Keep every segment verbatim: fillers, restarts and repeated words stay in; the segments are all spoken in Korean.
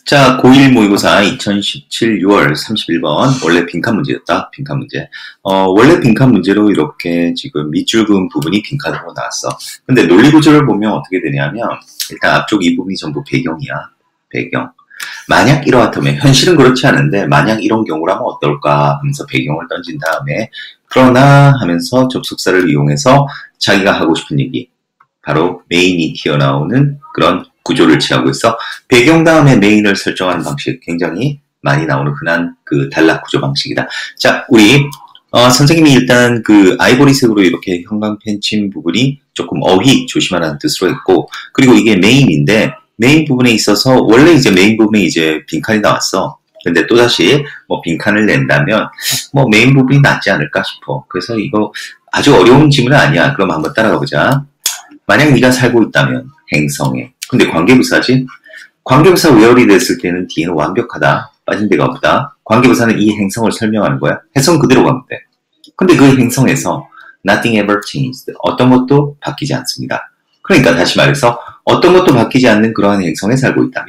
자, 고일 모의고사 이천십칠 유월 삼십일 번 원래 빈칸 문제였다. 빈칸 문제. 어, 원래 빈칸 문제로 이렇게 지금 밑줄 그은 부분이 빈칸으로 나왔어. 근데 논리 구조를 보면 어떻게 되냐면 일단 앞쪽 이 부분이 전부 배경이야. 배경. 만약 이러하다면 현실은 그렇지 않은데 만약 이런 경우라면 어떨까 하면서 배경을 던진 다음에 그러나 하면서 접속사를 이용해서 자기가 하고 싶은 얘기 바로 메인이 튀어나오는 그런 구조를 취하고 있어. 배경 다음에 메인을 설정하는 방식 굉장히 많이 나오는 흔한 그 단락 구조 방식이다. 자, 우리 어, 선생님이 일단 그 아이보리색으로 이렇게 형광펜 친 부분이 조금 어휘 조심하라는 뜻으로 했고, 그리고 이게 메인인데 메인 부분에 있어서 원래 이제 메인 부분에 이제 빈칸이 나왔어. 근데 또다시 뭐 빈칸을 낸다면 뭐 메인 부분이 낫지 않을까 싶어. 그래서 이거 아주 어려운 질문은 아니야. 그럼 한번 따라가 보자. 만약 네가 살고 있다면 행성에, 근데 관계부사지? 관계부사 where이 됐을 때는 뒤에는 완벽하다. 빠진 데가 없다. 관계부사는 이 행성을 설명하는 거야. 해성 그대로 가면 돼. 근데 그 행성에서 nothing ever changed. 어떤 것도 바뀌지 않습니다. 그러니까 다시 말해서 어떤 것도 바뀌지 않는 그러한 행성에 살고 있다면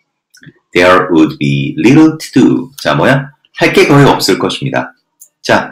there would be little to do. 자, 뭐야? 할 게 거의 없을 것입니다. 자,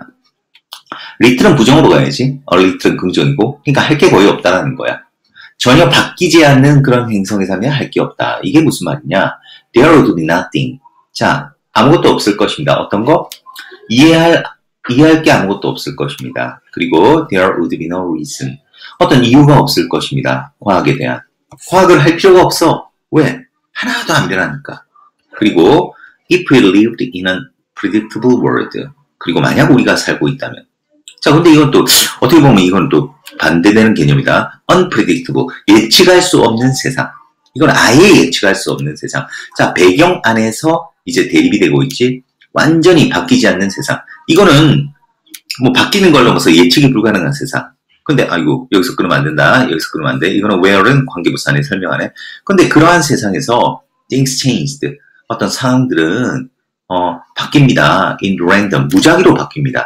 little은 부정으로 가야지. a little은 긍정이고, 그러니까 할 게 거의 없다라는 거야. 전혀 바뀌지 않는 그런 행성에 살면 할 게 없다. 이게 무슨 말이냐? There would be nothing. 자, 아무것도 없을 것입니다. 어떤 거? 이해할, 이해할 게 아무것도 없을 것입니다. 그리고 there would be no reason. 어떤 이유가 없을 것입니다. 과학에 대한. 과학을 할 필요가 없어. 왜? 하나도 안 변하니까. 그리고 if we lived in a predictable world. 그리고 만약 우리가 살고 있다면. 자, 근데 이건 또 어떻게 보면 이건 또 반대되는 개념이다. unpredictable. 예측할 수 없는 세상. 이건 아예 예측할 수 없는 세상. 자, 배경 안에서 이제 대립이 되고 있지. 완전히 바뀌지 않는 세상. 이거는 뭐 바뀌는 걸 넘어서 예측이 불가능한 세상. 근데 아이고 여기서 끊으면 안 된다. 여기서 끊으면 안 돼. 이거는 where는 관계부사 안에 설명하네. 근데 그러한 세상에서 things changed. 어떤 상황들은 어, 바뀝니다. in random. 무작위로 바뀝니다.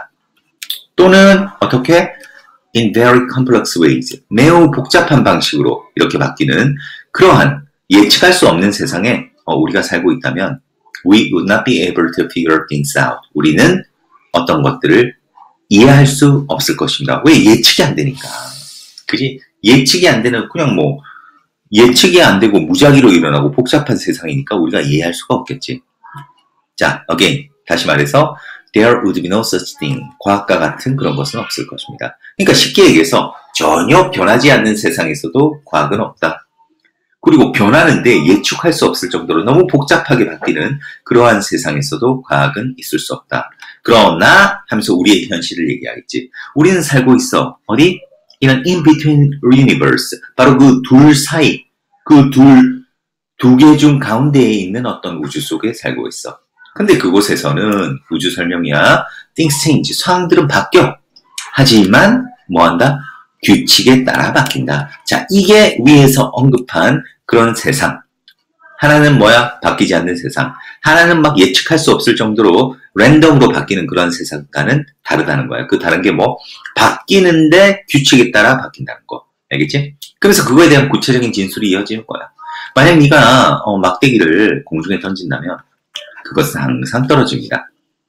또는 어떻게? in very complex ways. 매우 복잡한 방식으로 이렇게 바뀌는 그러한 예측할 수 없는 세상에 어, 우리가 살고 있다면 we would not be able to figure things out. 우리는 어떤 것들을 이해할 수 없을 것입니다. 왜? 예측이 안 되니까. 그지? 예측이 안 되는 그냥 뭐 예측이 안 되고 무작위로 일어나고 복잡한 세상이니까 우리가 이해할 수가 없겠지. 자, again 다시 말해서 there would be no such thing. 과학과 같은 그런 것은 없을 것입니다. 그러니까 쉽게 얘기해서 전혀 변하지 않는 세상에서도 과학은 없다. 그리고 변하는데 예측할 수 없을 정도로 너무 복잡하게 바뀌는 그러한 세상에서도 과학은 있을 수 없다. 그러나 하면서 우리의 현실을 얘기하겠지. 우리는 살고 있어. 어디? in an in-between universe. 바로 그 둘 사이, 그 둘, 두 개 중 가운데에 있는 어떤 우주 속에 살고 있어. 근데 그곳에서는 우주 설명이야. things change. 상황들은 바뀌어. 하지만 뭐한다? 규칙에 따라 바뀐다. 자, 이게 위에서 언급한 그런 세상. 하나는 뭐야? 바뀌지 않는 세상. 하나는 막 예측할 수 없을 정도로 랜덤으로 바뀌는 그런 세상과는 다르다는 거야. 그 다른 게 뭐? 바뀌는데 규칙에 따라 바뀐다는 거. 알겠지? 그래서 그거에 대한 구체적인 진술이 이어지는 거야. 만약 네가 어, 막대기를 공중에 던진다면 그것은 항상 떨어집니다.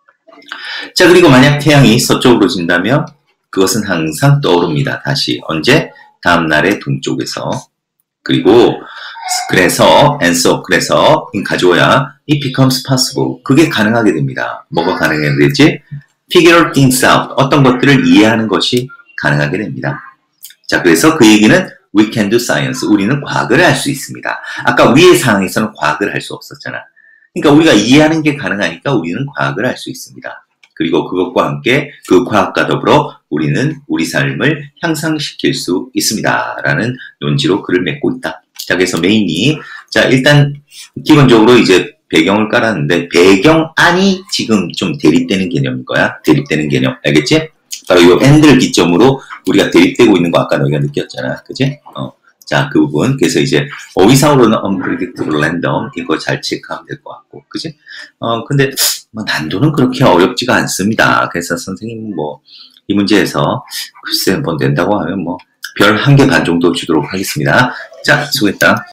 자, 그리고 만약 태양이 서쪽으로 진다면 그것은 항상 떠오릅니다. 다시 언제? 다음날의 동쪽에서. 그리고 그래서 and so 그래서 가져와야 it becomes possible. 그게 가능하게 됩니다. 뭐가 가능하게 되지? figure things out. 어떤 것들을 이해하는 것이 가능하게 됩니다. 자, 그래서 그 얘기는 we can do science. 우리는 과학을 할 수 있습니다. 아까 위의 상황에서는 과학을 할 수 없었잖아. 그러니까 우리가 이해하는 게 가능하니까 우리는 과학을 할 수 있습니다. 그리고 그것과 함께 그 과학과 더불어 우리는 우리 삶을 향상시킬 수 있습니다. 라는 논지로 글을 맺고 있다. 자, 그래서 메인이, 자, 일단, 기본적으로 이제 배경을 깔았는데, 배경 안이 지금 좀 대립되는 개념인 거야. 대립되는 개념. 알겠지? 바로 이 end를 기점으로 우리가 대립되고 있는 거 아까 너희가 느꼈잖아. 그지? 어. 자, 그 부분. 그래서 이제, 어휘상으로는 unpredictable, random. 이거 잘 체크하면 될 것 같고. 그지? 어, 근데, 뭐, 난도는 그렇게 어렵지가 않습니다. 그래서 선생님 뭐, 이 문제에서, 글쎄, 뭐, 낸다고 하면 뭐, 별 한 개 반 정도 주도록 하겠습니다. 자, 수고했다.